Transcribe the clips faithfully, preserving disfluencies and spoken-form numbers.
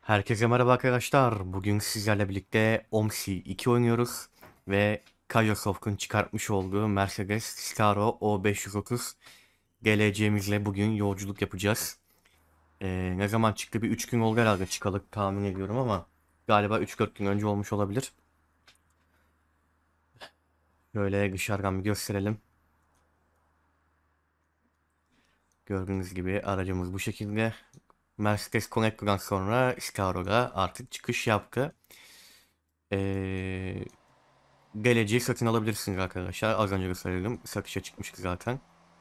Herkese merhaba arkadaşlar. Bugün sizlerle birlikte OMSI iki oynuyoruz ve Kajasoft'un çıkartmış olduğu Mercedes Staro O beş yüz otuz G L C'mizle bugün yolculuk yapacağız. Ee, ne zaman çıktı? Bir üç gün oldu herhalde çıkalı tahmin ediyorum ama galiba üç dört gün önce olmuş olabilir. Şöyle dışarıdan bir gösterelim. Gördüğünüz gibi aracımız bu şekilde. Mercedes Connect'dan sonra Staro'da artık çıkış yaptı. Ee, Geleceği satın alabilirsiniz arkadaşlar. Az önce de söyledim. Satışa çıkmıştı zaten.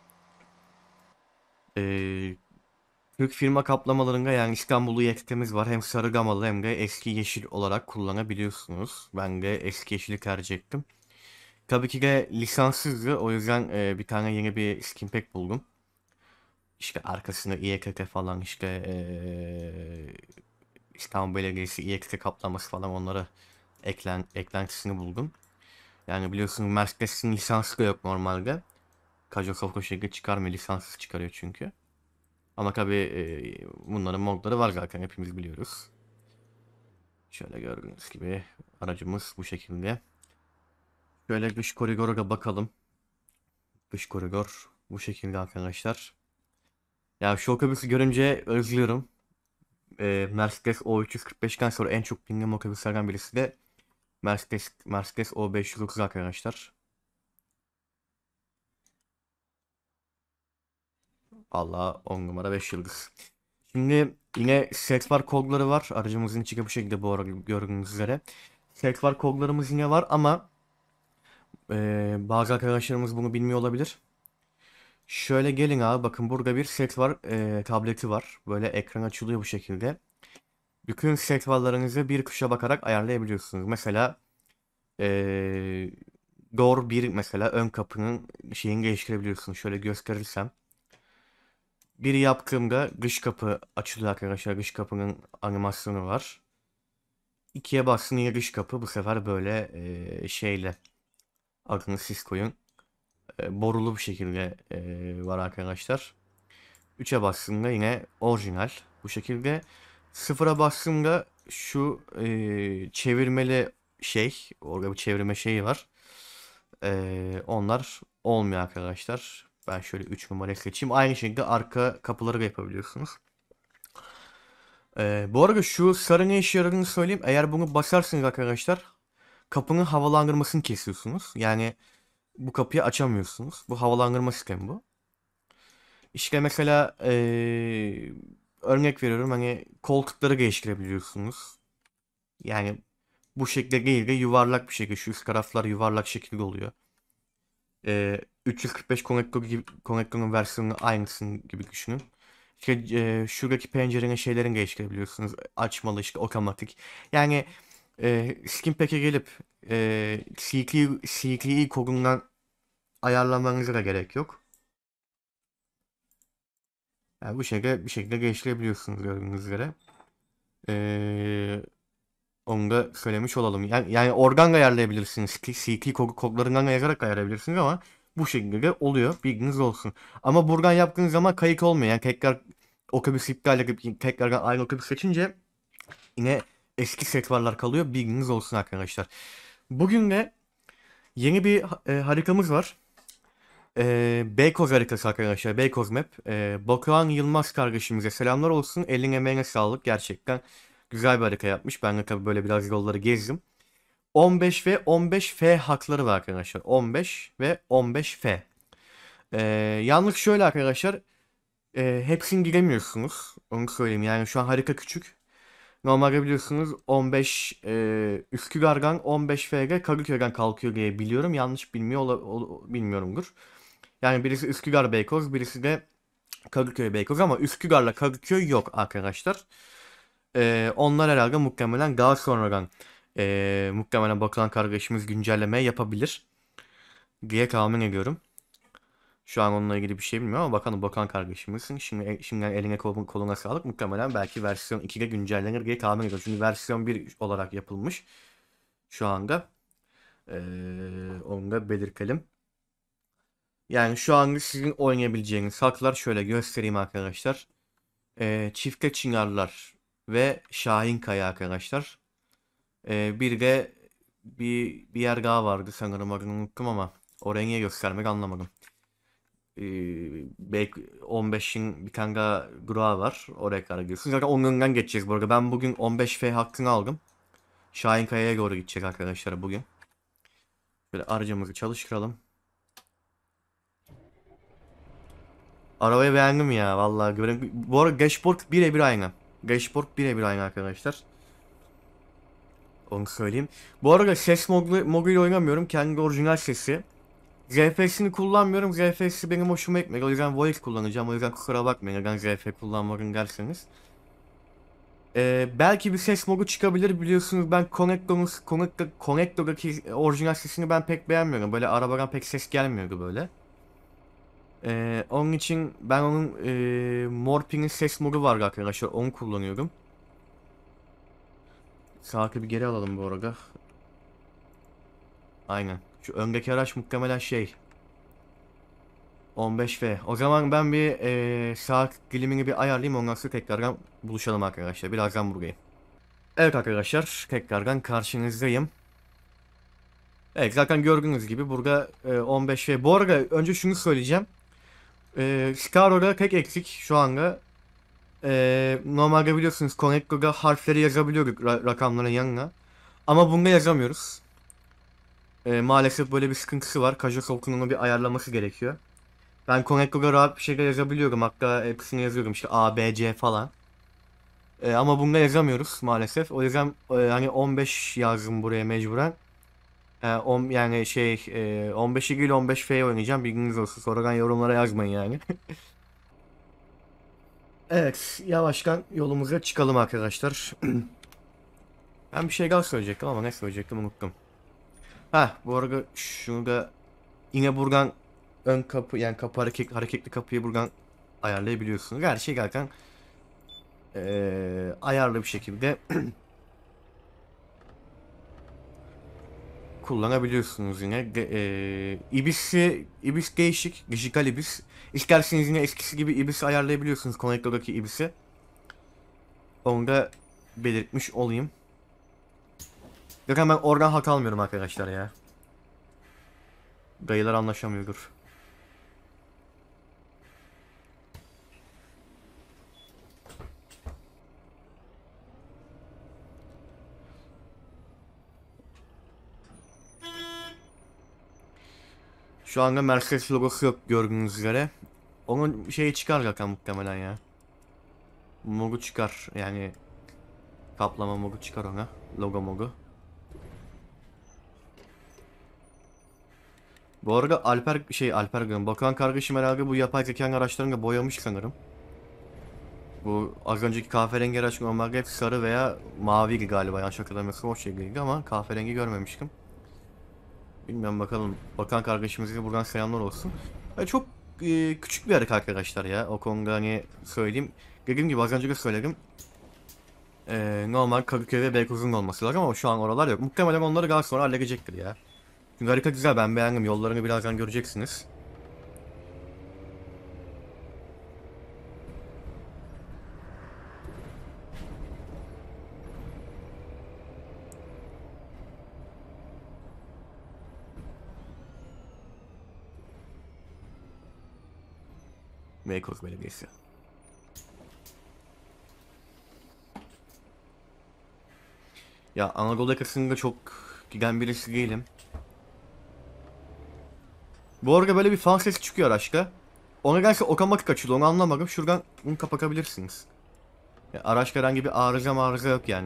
Ee, Türk firma kaplamalarında yani İstanbul'u yetkiimiz var. Hem sarı gamalı hem de eski yeşil olarak kullanabiliyorsunuz. Ben de eski yeşili tercih ettim. Tabii ki de lisanssızdı. O yüzden e, bir tane yeni bir skin pack buldum. İşte arkasında İ Y K T falan işte e, İstanbul Belediyesi İ Y K T kaplaması falan onları eklen, eklentisini buldum. Yani biliyorsunuz Mercedes'in lisansı da yok normalde. Kajasov o şekilde çıkarmıyor. Lisanssız çıkarıyor çünkü. Ama tabii e, bunların modları var zaten hepimiz biliyoruz. Şöyle gördüğünüz gibi aracımız bu şekilde. Şöyle dış koridora da bakalım. Dış koridor bu şekilde arkadaşlar. Ya şu otobüsü görünce özlüyorum. E, Mercedes O üç yüz kırk beşten sonra en çok bindiğim otobüslerden birisi de Mercedes, Mercedes O beş yüz otuz arkadaşlar. Allah on numara beş yıldız. Şimdi yine set var kodları var. Aracımızın içi bu şekilde bu arada gördüğünüz üzere. Set var kodlarımız yine var ama e, bazı arkadaşlarımız bunu bilmiyor olabilir. Şöyle gelin abi bakın burada bir set var e, tableti var. Böyle ekran açılıyor bu şekilde. Bütün set varlarınızı bir tuşa bakarak ayarlayabiliyorsunuz. Mesela e, Door bir mesela ön kapının şeyini değiştirebiliyorsunuz. Şöyle gösterirsem. Biri yaptığımda dış kapı açılıyor arkadaşlar. Dış kapının animasyonu var. İkiye bastın yine dış kapı bu sefer böyle e, şeyle adını siz koyun. E, borulu bir şekilde e, var arkadaşlar. Üçe bastığımda yine orijinal bu şekilde. Sıfıra bastığımda şu e, çevirmeli şey orada bir çevirme şeyi var. E, onlar olmuyor arkadaşlar. Ben şöyle üç numarayı seçeyim. Aynı şekilde arka kapıları da yapabiliyorsunuz. Ee, bu arada şu sarı ne işe yaradığını söyleyeyim. Eğer bunu basarsınız arkadaşlar kapının havalandırmasını kesiyorsunuz. Yani bu kapıyı açamıyorsunuz. Bu havalandırma sistemi bu. İşte mesela ee, örnek veriyorum hani koltukları değiştirebiliyorsunuz. Yani bu şekilde değil de yuvarlak bir şekilde. Şu üst taraflar yuvarlak şekilde oluyor. Ee, üç yüz kırk beş konektör gibi, konektörün versiyonunun aynısını gibi düşünün. İşte e, şuradaki pencerenin şeylerini değiştirebiliyorsunuz. Açmalı işte otomatik. Yani e, Skin Pack'e gelip e, C K, C K I kodundan ayarlamanıza da gerek yok. Yani bu şekilde bir şekilde değiştirebiliyorsunuz gördüğünüz üzere. E, Onu da söylemiş olalım. Yani, yani oradan da ayarlayabilirsiniz. C K kod, kodlarından yazarak ayarlayabilirsiniz ama bu şekilde de oluyor. Bilginiz olsun. Ama buradan yaptığınız zaman kayıt olmuyor. Yani tekrar otobüs iptal edip tekrardan aynı otobüs seçince yine eski set varlar kalıyor. Bilginiz olsun arkadaşlar. Bugün de yeni bir e, haritamız var. E, Beykoz haritası arkadaşlar. Beykoz Map. E, Batuhan Yılmaz kardeşimize selamlar olsun. Eline emeğine sağlık. Gerçekten güzel bir harita yapmış. Ben de tabii böyle biraz yolları gezdim. on beş ve on beş F hakları var arkadaşlar. on beş ve on beş F. Ee, yalnız şöyle arkadaşlar. E, hepsini giremiyorsunuz. Onu söyleyeyim. Yani şu an harita küçük. Normalde biliyorsunuz on beş e, Üsküdar'dan on beş F G Kadıköy'den kalkıyor diye biliyorum. Yanlış bilmiyor ola- ol- bilmiyorumdur. Yani birisi Üsküdar Beykoz, birisi de Kadıköy Beykoz ama Üsküdar'la Kadıköy yok arkadaşlar. Ee, onlar herhalde muhtemelen daha sonradan ee, muhtemelen bakılan kardeşimiz güncelleme yapabilir diye tahmin ediyorum. Şu an onunla ilgili bir şey bilmiyorum ama bakalım bakan kardeşimizin. Şimdi şimdiden eline koluna, koluna sağlık. Muhtemelen belki versiyon ikide güncellenir diye tahmin ediyorum. Çünkü versiyon bir olarak yapılmış şu anda. Ee, Onu da belirtelim. Yani şu anda sizin oynayabileceğiniz haklar şöyle göstereyim arkadaşlar. Ee, çifte çınarlar. ve Şahinkaya arkadaşlar. Ee, bir de bir, bir yer daha vardı sanırım, adını unuttum ama oraya niye göstermek anlamadım. Ee, belki on beşin bir tane daha durağı var. Oraya kadar gidiyorsun. Zaten onun önünden geçeceğiz bu arada. Ben bugün on beş F hakkını aldım. Şahinkaya'ya doğru gidecek arkadaşlar bugün. Böyle aracımızı çalıştıralım. Arabayı beğendim ya vallahi. Göre... Bu arada dashboard birebir aynı. Dashboard birebir aynı arkadaşlar. Onu söyleyeyim. Bu arada ses modu, moduyla oynamıyorum. Kendi orijinal sesi. R F S'ini kullanmıyorum. R F S'si benim hoşuma gitmedi. O yüzden voice kullanacağım. O yüzden kusura bakmayın neden R F kullanmadın derseniz. Ee, belki bir ses modu çıkabilir. Biliyorsunuz ben Connector'un Connector, Connector'daki orijinal sesini ben pek beğenmiyorum. Böyle arabadan pek ses gelmiyordu böyle. Ee, onun için ben onun e, Morping'in ses modu var arkadaşlar. Onu kullanıyorum. Saati bir geri alalım bu arada. Aynen. Şu öndeki araç muhtemelen şey. on beş F. O zaman ben bir e, saat dilimini bir ayarlayayım. Ondan sonra tekrardan buluşalım arkadaşlar. Birazdan buradayım. Evet arkadaşlar. Tekrardan karşınızdayım. Evet zaten gördüğünüz gibi burada e, on beş F. Bu arada önce şunu söyleyeceğim. E, Scaro'da tek eksik şu anda. E, normalde biliyorsunuz Connector'da harfleri yazabiliyorduk ra- rakamların yanına. Ama bunda yazamıyoruz. E, maalesef böyle bir sıkıntısı var. Kajosok'un onu bir ayarlaması gerekiyor. Ben Connector'da rahat bir şekilde yazabiliyorum. Hatta hepsini yazıyorum işte A, B, C falan. E, ama bunda yazamıyoruz maalesef. O yüzden e, hani on beş yazdım buraya mecburen. E, on, yani şey e, on beş ile on beş F oynayacağım. Bilginiz olsun. Sonradan yorumlara yazmayın yani. Evet, yavaştan yolumuza çıkalım arkadaşlar. Ben bir şey daha söyleyecektim ama ne söyleyecektim unuttum. Ha, bu arada şunu da yine buradan ön kapı yani kapı hareket, hareketli kapıyı buradan ayarlayabiliyorsunuz. Her şey zaten eee, ayarlı bir şekilde kullanabiliyorsunuz yine. De, eee, Ibis'i, Ibis değişik, dijital Ibis. İsterseniz yine eskisi gibi Ibis ayarlayabiliyorsunuz. Connector'daki Ibis'i. Onu da belirtmiş olayım. Zaten ben oradan hak almıyorum arkadaşlar ya. Dayılar anlaşamıyordur. Şu anda Mercedes logosu yok gördüğünüz üzere. Onun şeyi çıkar zaten muhtemelen ya. Mogu çıkar yani, kaplama mogu çıkar ona. Logo mogu. Bu arada Alper şey Alper diyorum. Batuhan kardeşim herhalde bu yapay zeka araçlarını da boyamış sanırım. Bu az önceki kahverengi araç normalde hep sarı veya maviydi galiba. Yanlış hatırlamıyorsam o şekildeydi ama kahverengi görmemiştim. Bilmiyorum bakalım. Bakan kardeşimize de buradan selamlar olsun. Yani çok e, küçük bir hareket arkadaşlar ya. O konuda hani söyleyeyim. Dediğim gibi az önce de söyledim. E, normal Kadıköy ve Beykoz'un olması lazım ama şu an oralar yok. Muhtemelen onları daha sonra halledecektir ya. Çünkü harika güzel, ben beğendim. Yollarını birazdan göreceksiniz. Beykoz Belediyesi. Ya Anadolu yakasında çok giden birisi değilim. Bu arada böyle bir fan sesi çıkıyor araçta. Ona gelse otomatik açıldı, onu anlamadım. Şuradan bunu kapatabilirsiniz. Ya, araçta herhangi bir arıza marıza yok yani.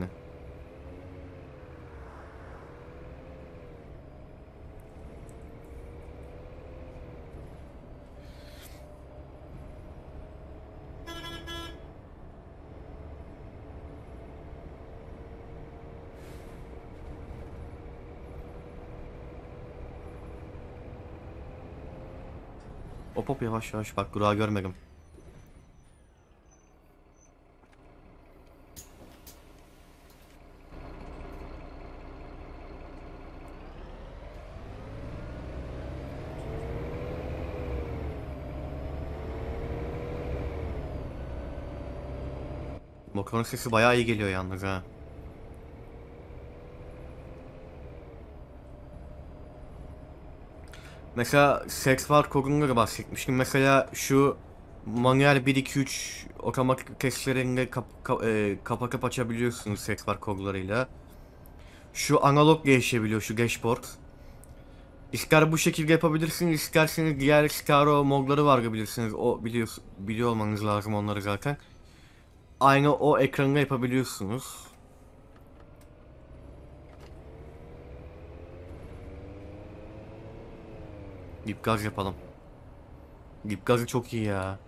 Hop hop yavaş yavaş, bak durağı görmedim. Motorun sesi bayağı iyi geliyor yalnız ha. Mesela ses var kodunları bahsetmiştim. Mesela şu manuel bir iki üç otomatik viteslerinde kap, kap, e, kapatıp açabiliyorsunuz ses var kodlarıyla. Şu analog değişebiliyor, şu dashboard. İster bu şekilde yapabilirsiniz, isterseniz diğer Scaro modları var bilirsiniz. O biliyor, biliyor olmanız lazım onları zaten. Aynı o ekranda yapabiliyorsunuz. Dip gaz yapalım. Dip gazı çok iyi ya.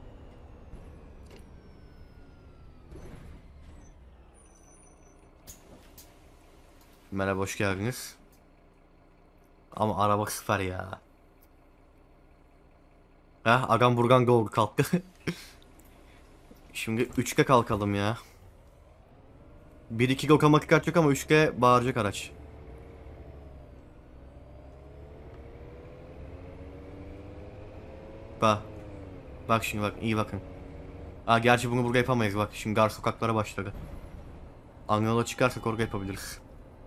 Merhaba, hoş geldiniz. Ama araba süper ya. Heh, agam burgan go kalktı. Şimdi üçte kalkalım ya. bir iki otomatik atacak ama üçte bağıracak araç. Bak. Bak şimdi bak, iyi bakın. Aa, gerçi bunu burada yapamayız bak. Şimdi gar sokaklara başladı. Anglo'la çıkarsak orada yapabiliriz.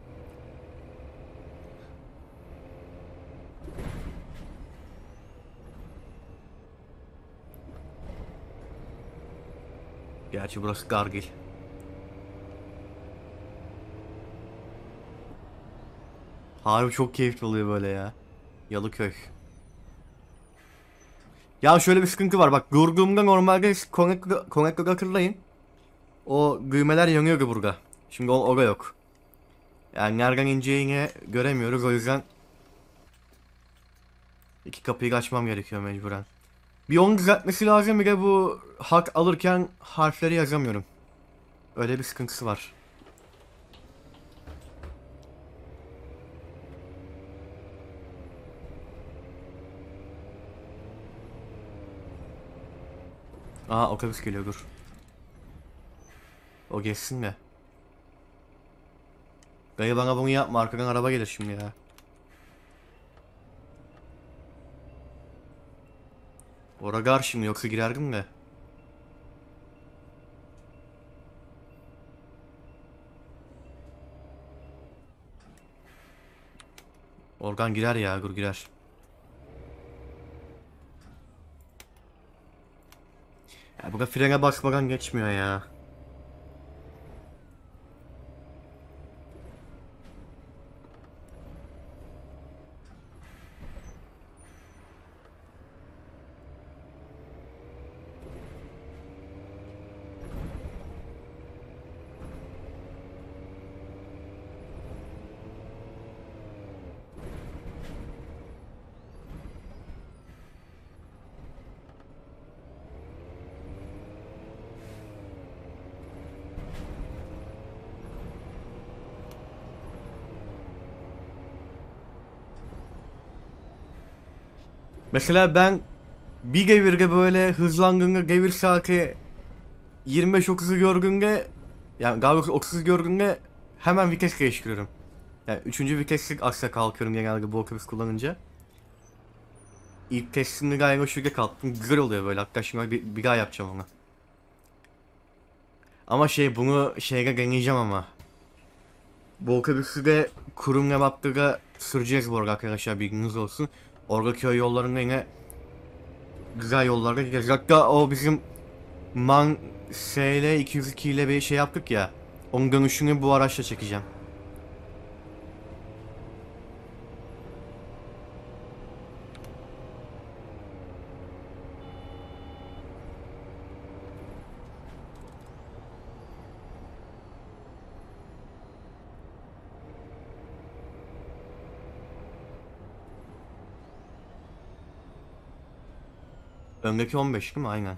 Gerçi burası Gargil. Harbi çok keyifli oluyor böyle ya. Yalıköy. Ya şöyle bir sıkıntı var bak. Durduğumda normalde Connect'ı hatırlayın. O düğmeler yanıyordu burada. Şimdi o orada yok. Yani nereden ineceğini göremiyoruz, o yüzden iki kapıyı açmam gerekiyor mecburen. Bir onu düzeltmesi lazım, bir de bu hak alırken harfleri yazamıyorum. Öyle bir sıkıntısı var. Aa, otobüs geliyor, dur. O geçsin de. Dayı bana bunu yapma, arkadan araba gelir şimdi ya. Ora gar şimdi, yoksa girerdim de. Organ girer ya, dur girer. Ya burada frene basmadan geçmiyor ya. Mesela ben bir devirde böyle hızlandığında devir saati yirmi beş otuzu gördüğümde, yani daha doğrusu otuzu gördüğümde hemen vites değiştiriyorum. Yani üçüncü viteslik aksa kalkıyorum genelde bu otobüs kullanınca. İlk testimde galiba şurada kalktım. Güzel oluyor böyle. Hatta şimdi bir, bir daha yapacağım onu. Ama şey, bunu şeyde deneyeceğim ama. Bu otobüsü de kurum Nebatlı'da süreceğiz bu arada arkadaşlar, bilginiz olsun. Orada köy yollarında yine güzel yollarda gideceğiz. Hatta o bizim Man S L iki yüz iki ile bir şey yaptık ya. Onun dönüşünü bu araçla çekeceğim. Öndeki on beş değil mi? Aynen.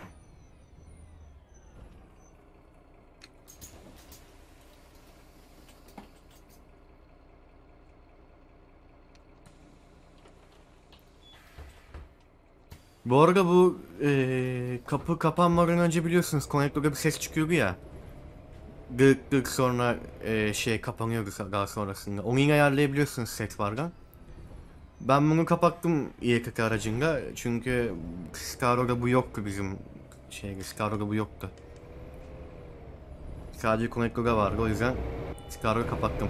Bu arada bu eee, kapı kapanmadan önce biliyorsunuz konnektörde bir ses çıkıyordu ya. Gık gık sonra eee, şey kapanıyordu daha sonrasında. Onu yine ayarlayabiliyorsunuz set vardan. Ben bunu kapattım İ K T aracında çünkü Scaro'da bu yoktu bizim şey, Scaro'da bu yoktu. Sadece Connector'a vardı, o yüzden Scar'ı kapattım.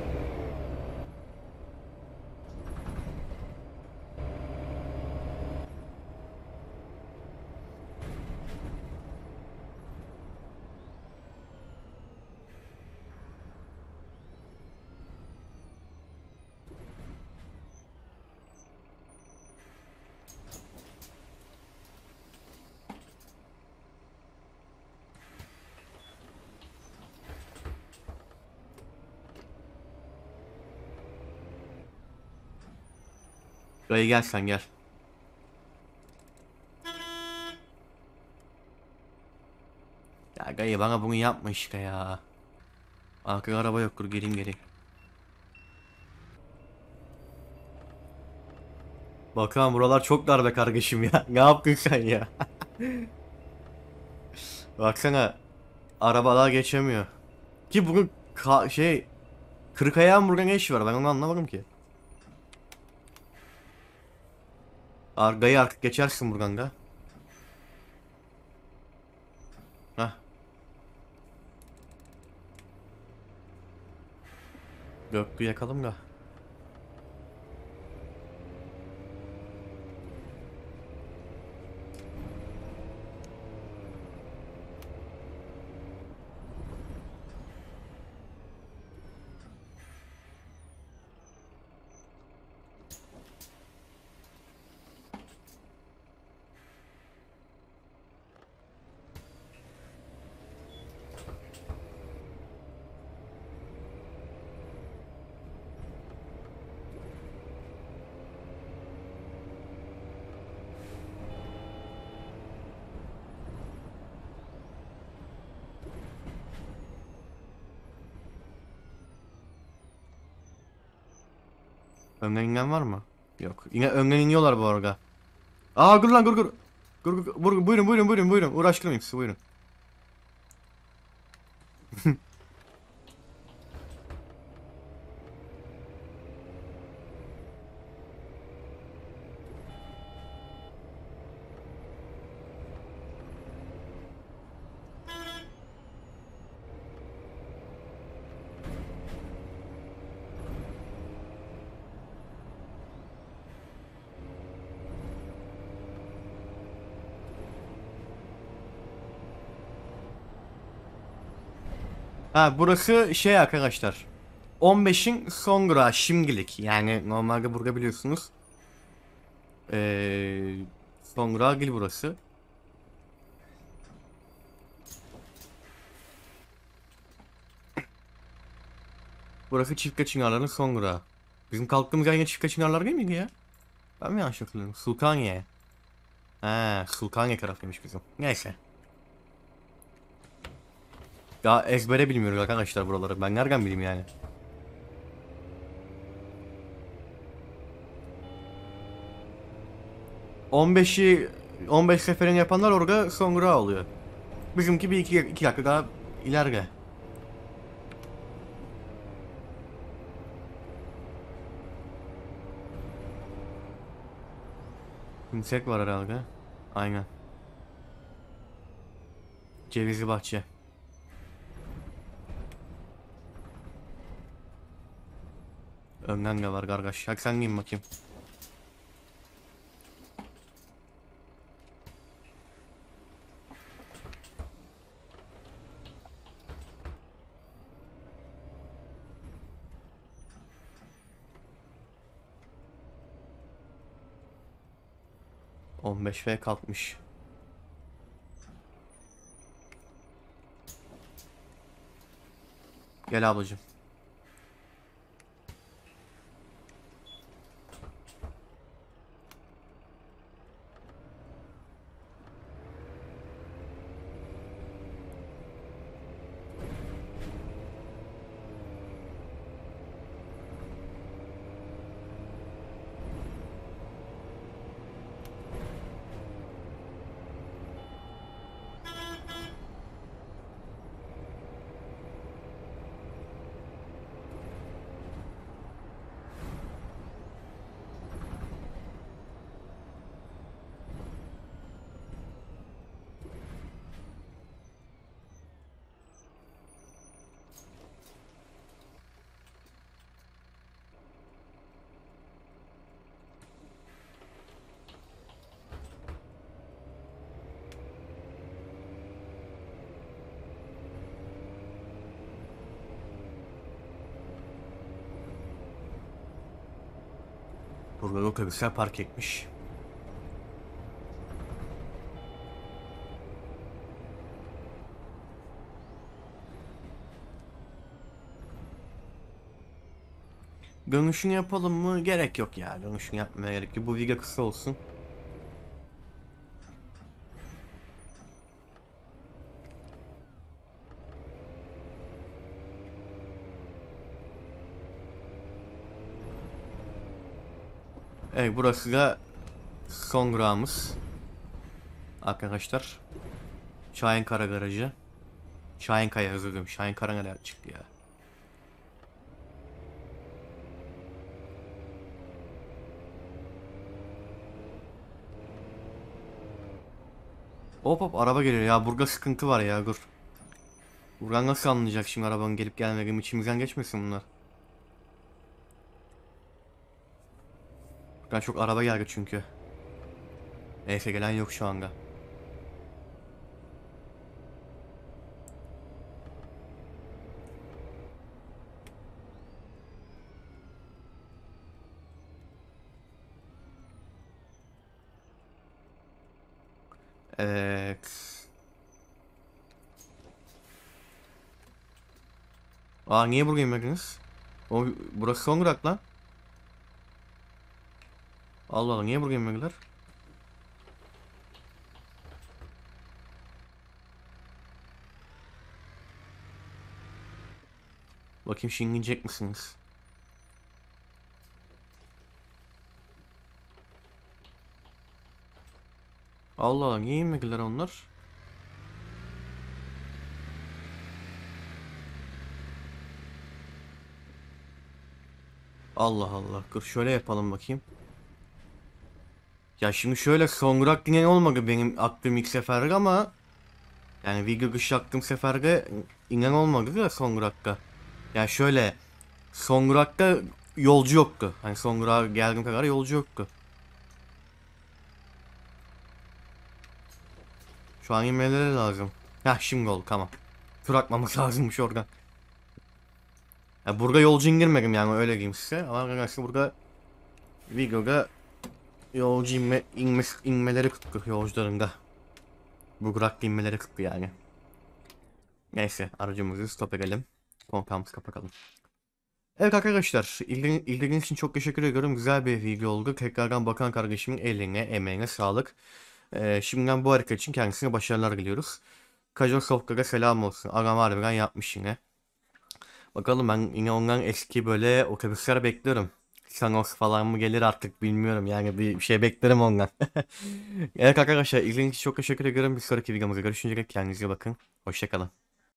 Dayı gel sen gel. Ya Gayı bana bunu yapma işte ya. Arkada araba yoktur, geleyim geleyim. Bakalım buralar çok dar be kardeşim ya. Ne yaptın sen ya? Baksana arabalar geçemiyor. Ki bugün ka- şey kırk ayağın burada ne işi var, ben onu anlamadım ki. Argayı artık geçersin buradan da. Hah. Göklü yakalım da. Önden inen var mı? Yok. Yine önden iniyorlar bu arada. Aa dur lan dur dur. Dur, dur, dur, buyurun buyurun buyurun buyurun. Uğraştırmayayım sizi, buyurun. Ha burası şey arkadaşlar. on beşin sonra şimdilik. Yani normalde burada biliyorsunuz. Ee, sonra gil burası. Burası Çifte Çınarların sonra. Bizim kalktığımız yer yine Çifte Çınarlar değil miydi ya? Ben mi yanlış hatırlıyorum? Sultaniye. Ha, Sultaniye tarafıymış bizim. Neyse. Daha ezbere bilmiyoruz arkadaşlar buraları. Ben nereden bileyim yani? on beşi on beş seferini yapanlar orada sonra oluyor. Bizimki bir iki, iki dakika daha ileride. İnsek var herhalde. Aynen. Cevizli bahçe. Önden de var kardeş. Hadi sen giyin bakayım. on beş F kalkmış. Gel ablacığım. Burada otobüsler park etmiş. Dönüşünü yapalım mı? Gerek yok ya. Dönüşünü yapmaya gerek yok. Bu video kısa olsun. Evet, burası da son durağımız. Arkadaşlar. Şahinkara garajı. Şahinkaya, özür dilerim. Şahinkara neler çıktı ya. Hop hop, araba geliyor ya. Burada sıkıntı var ya, dur. Buradan nasıl anlayacak şimdi arabanın gelip gelmediğimi, içimizden geçmesin bunlar. Buradan çok araba geldi çünkü. Neyse, gelen yok şu anda. Evet. Aa, niye buraya inmediniz? O, burası son durak lan. Allah Allah, niye buraya inmediler? Bakayım, şimdi inecek misiniz? Allah Allah, niye inmediler onlar? Allah Allah, dur şöyle yapalım bakayım. Ya şimdi şöyle, son durak dinen olmadı benim aklım ilk seferde ama yani video dışı aklım seferde inen olmadı da son durakta. Yani şöyle, son durakta yolcu yoktu. Hani son durağa geldiğim kadar yolcu yoktu. Şu an inmeleri lazım. Heh, şimdi oldu, tamam. Tur atmamız lazımmış oradan. Ya burada yolcu indirmedim yani, öyle diyeyim size. Ama arkadaşlar burada videoda yolcu inme, inme, inmeleri kıttı yolcuların da. Bu durakta inmeleri kıttı yani. Neyse, aracımızı stop edelim. Kontağımızı kapatalım. Evet arkadaşlar, ilgin, ilginiz için çok teşekkür ediyorum. Güzel bir video oldu. Tekrardan bakan kardeşimin eline, emeğine sağlık. Ee, şimdiden bu hareket için kendisine başarılar diliyoruz. Kajon Software'a selam olsun. Adam harbiden yapmış yine. Bakalım, ben yine ondan eski böyle otobüsler bekliyorum. Sanos falan mı gelir artık bilmiyorum, yani bir şey beklerim ondan. Evet arkadaşlar, ilginiz için çok teşekkür ederim. Bir sonraki videomuzda görüşünceye dek kendinize bakın. Hoşçakalın.